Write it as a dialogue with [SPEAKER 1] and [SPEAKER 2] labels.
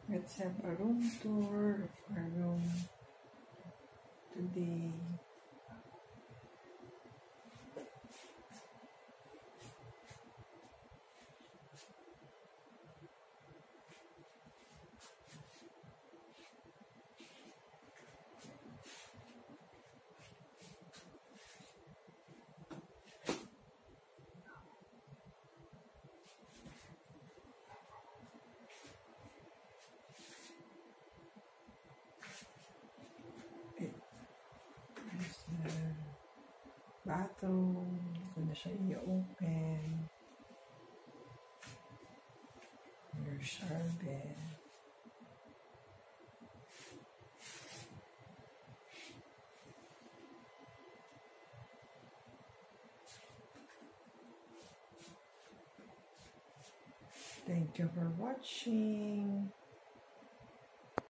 [SPEAKER 1] Let's have a room tour of our room today. Bathroom, ko na siya i-open. Your shower bed. Thank you for watching.